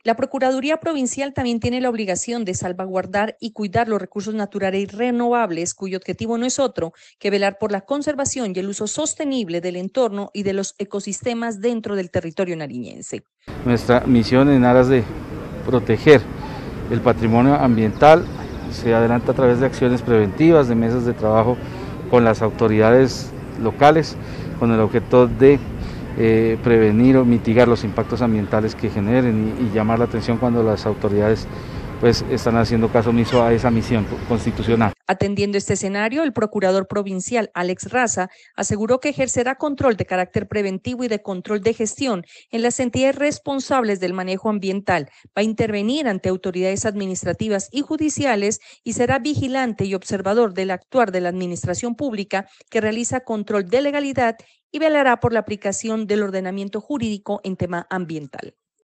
La Procuraduría Provincial también tiene la obligación de salvaguardar y cuidar los recursos naturales y renovables, cuyo objetivo no es otro que velar por la conservación y el uso sostenible del entorno y de los ecosistemas dentro del territorio nariñense. Nuestra misión en aras de proteger el patrimonio ambiental se adelanta a través de acciones preventivas, de mesas de trabajo con las autoridades locales, con el objeto de prevenir o mitigar los impactos ambientales que generen y llamar la atención cuando las autoridades pues están haciendo caso omiso a esa misión constitucional. Atendiendo este escenario, el procurador provincial Alex Raza aseguró que ejercerá control de carácter preventivo y de control de gestión en las entidades responsables del manejo ambiental, va a intervenir ante autoridades administrativas y judiciales y será vigilante y observador del actuar de la administración pública que realiza control de legalidad y velará por la aplicación del ordenamiento jurídico en tema ambiental.